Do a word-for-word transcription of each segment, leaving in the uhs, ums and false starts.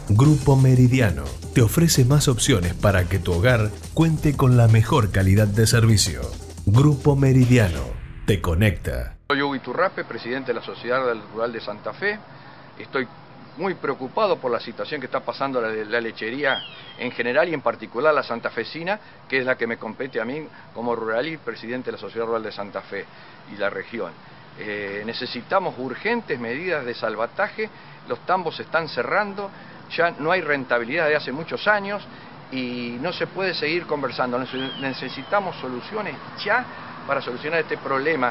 Grupo Meridiano te ofrece más opciones para que tu hogar cuente con la mejor calidad de servicio. Grupo Meridiano te conecta. Soy Hugo Iturraspe, presidente de la Sociedad Rural de Santa Fe. Estoy muy preocupado por la situación que está pasando la, la lechería en general y en particular la santafesina, que es la que me compete a mí como rural y presidente de la Sociedad Rural de Santa Fe y la región. Eh, necesitamos urgentes medidas de salvataje, los tambos se están cerrando, ya no hay rentabilidad de hace muchos años y no se puede seguir conversando. Necesitamos soluciones ya para solucionar este problema.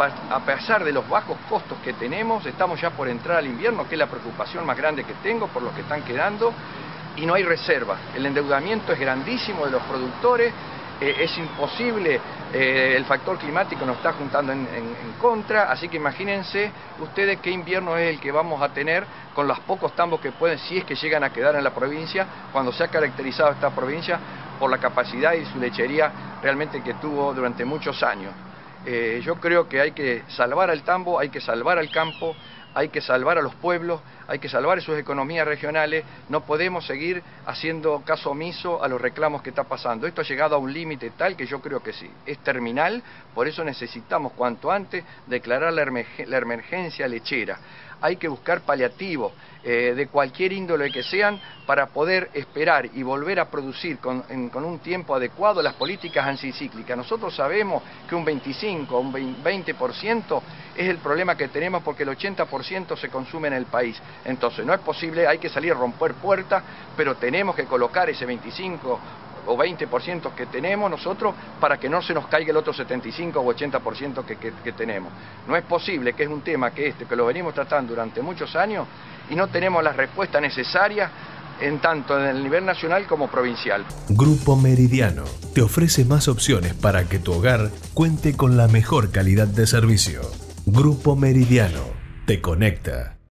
A pesar de los bajos costos que tenemos, estamos ya por entrar al invierno, que es la preocupación más grande que tengo por los que están quedando, y no hay reserva. El endeudamiento es grandísimo de los productores, eh, es imposible, eh, el factor climático nos está juntando en, en, en contra, así que imagínense ustedes qué invierno es el que vamos a tener con los pocos tambos que pueden, si es que llegan a quedar en la provincia, cuando se ha caracterizado esta provincia por la capacidad y su lechería realmente que tuvo durante muchos años. Eh, yo creo que hay que salvar al tambo, hay que salvar al campo, hay que salvar a los pueblos, hay que salvar sus economías regionales, no podemos seguir haciendo caso omiso a los reclamos que está pasando. Esto ha llegado a un límite tal que yo creo que sí, es terminal, por eso necesitamos cuanto antes declarar la, emerg la emergencia lechera. Hay que buscar paliativos eh, de cualquier índole que sean para poder esperar y volver a producir con, en, con un tiempo adecuado las políticas anticíclicas. Nosotros sabemos que un veinticinco, un veinte por ciento es el problema que tenemos porque el ochenta por ciento se consume en el país. Entonces no es posible, hay que salir a romper puertas, pero tenemos que colocar ese veinticinco o veinte por ciento que tenemos nosotros para que no se nos caiga el otro setenta y cinco o ochenta por ciento que, que, que tenemos. No es posible que es un tema que este, que lo venimos tratando durante muchos años y no tenemos las respuestas necesarias en tanto en el nivel nacional como provincial. Grupo Meridiano te ofrece más opciones para que tu hogar cuente con la mejor calidad de servicio. Grupo Meridiano te conecta.